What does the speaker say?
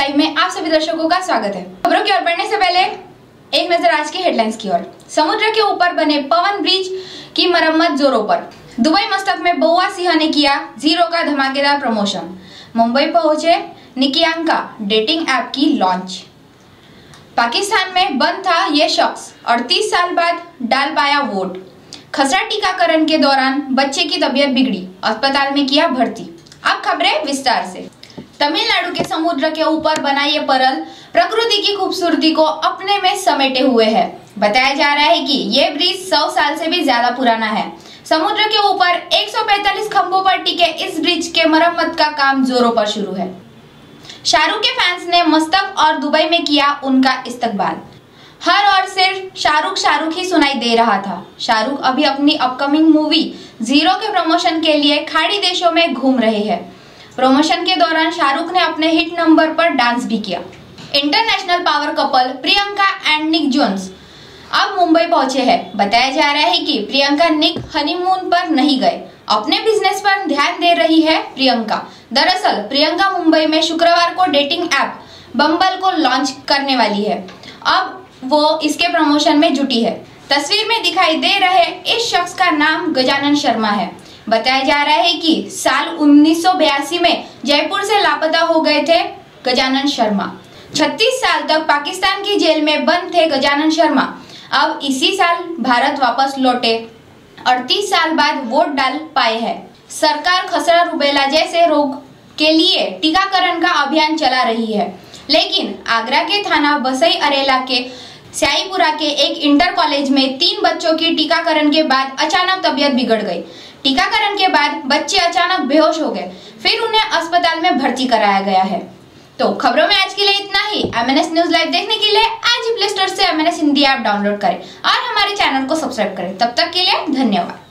Live में आप सभी दर्शकों का स्वागत है। खबरों की ओर बढ़ने से पहले एक नजर आज की हेडलाइंस की ओर। समुद्र के ऊपर बने पवन ब्रिज की मरम्मत जोरों पर। दुबई मस्तक में बउआ सिंह ने किया जीरो का धमाकेदार प्रमोशन। मुंबई पहुंचे निकियांका, डेटिंग ऐप की लॉन्च। पाकिस्तान में बंद था ये शख्स, 38 साल बाद डाल पाया वोट। खसरा टीकाकरण के दौरान बच्चे की तबीयत बिगड़ी, अस्पताल में किया भर्ती। अब खबरें विस्तार से। तमिलनाडु के समुद्र के ऊपर बना ये परल प्रकृति की खूबसूरती को अपने में समेटे हुए है। बताया जा रहा है कि ये ब्रिज 100 साल से भी ज्यादा पुराना है। समुद्र के ऊपर 145 खंभों पर टिके इस ब्रिज के मरम्मत का काम जोरों पर शुरू है। शाहरुख के फैंस ने मस्तक और दुबई में किया उनका इस्तकबाल। हर और सिर्फ शाहरुख ही सुनाई दे रहा था। शाहरुख अभी अपनी अपकमिंग मूवी जीरो के प्रमोशन के लिए खाड़ी देशों में घूम रहे हैं। प्रमोशन के दौरान शाहरुख ने अपने हिट नंबर पर डांस भी किया। International power couple Priyanka and Nick Jonas अब मुंबई पहुंचे हैं। बताया जा रहा है कि प्रियंका निक हनीमून पर नहीं गए, अपने बिजनेस पर ध्यान दे रही है प्रियंका। दरअसल प्रियंका मुंबई में शुक्रवार को डेटिंग ऐप बम्बल को लॉन्च करने वाली है। अब वो इसके प्रमोशन में जुटी है। तस्वीर में दिखाई दे रहे इस शख्स का नाम गजानन शर्मा है। बताया जा रहा है कि साल 1982 में जयपुर से लापता हो गए थे गजानन शर्मा। 36 साल तक पाकिस्तान की जेल में बंद थे गजानन शर्मा। अब इसी साल भारत वापस लौटे, 38 साल बाद वोट डाल पाए हैं। सरकार खसरा रूबेला जैसे रोग के लिए टीकाकरण का अभियान चला रही है, लेकिन आगरा के थाना बसई अरेला के स्याईपुरा के एक इंटर कॉलेज में 3 बच्चों की टीकाकरण के बाद अचानक तबीयत बिगड़ गई। टीकाकरण के बाद बच्चे अचानक बेहोश हो गए, फिर उन्हें अस्पताल में भर्ती कराया गया है। तो खबरों में आज के लिए इतना ही। MNS न्यूज लाइव देखने के लिए आज ही प्ले स्टोर से MNS हिंदी ऐप डाउनलोड करें और हमारे चैनल को सब्सक्राइब करें। तब तक के लिए धन्यवाद।